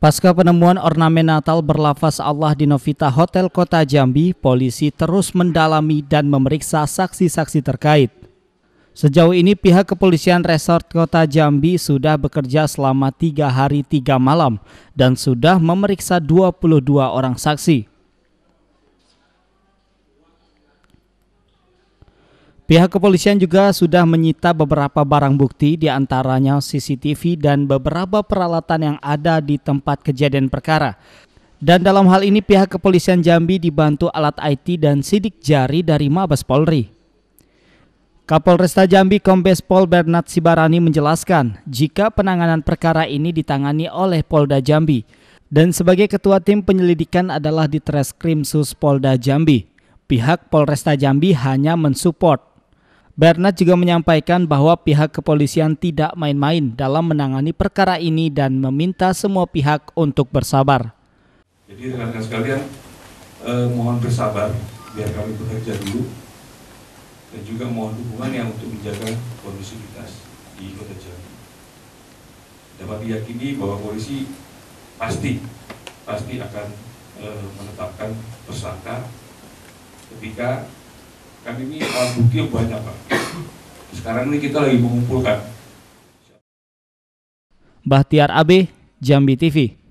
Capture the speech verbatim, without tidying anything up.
Pasca penemuan ornamen Natal berlafaz Allah di Novita Hotel Kota Jambi, polisi terus mendalami dan memeriksa saksi-saksi terkait. Sejauh ini pihak kepolisian Resort Kota Jambi sudah bekerja selama tiga hari tiga malam dan sudah memeriksa dua puluh dua orang saksi. Pihak kepolisian juga sudah menyita beberapa barang bukti, diantaranya C C T V dan beberapa peralatan yang ada di tempat kejadian perkara. Dan dalam hal ini pihak kepolisian Jambi dibantu alat I T dan sidik jari dari Mabes Polri. Kapolresta Jambi Kombes Pol Bernard Sibarani menjelaskan jika penanganan perkara ini ditangani oleh Polda Jambi dan sebagai ketua tim penyelidikan adalah di Treskrimsus Polda Jambi. Pihak Polresta Jambi hanya mensupport. Bernard juga menyampaikan bahwa pihak kepolisian tidak main-main dalam menangani perkara ini dan meminta semua pihak untuk bersabar. Jadi rekan-rekan sekalian, eh, mohon bersabar biar kami bekerja dulu dan juga mohon dukungan yang untuk menjaga kondusivitas di Kota Jambi. Dapat diyakini bahwa polisi pasti pasti akan eh, menetapkan tersangka ketika kami ini alat bukti yang banyak, Pak. Sekarang ini kita lagi mengumpulkan. Bahtiar A B, Jambi T V.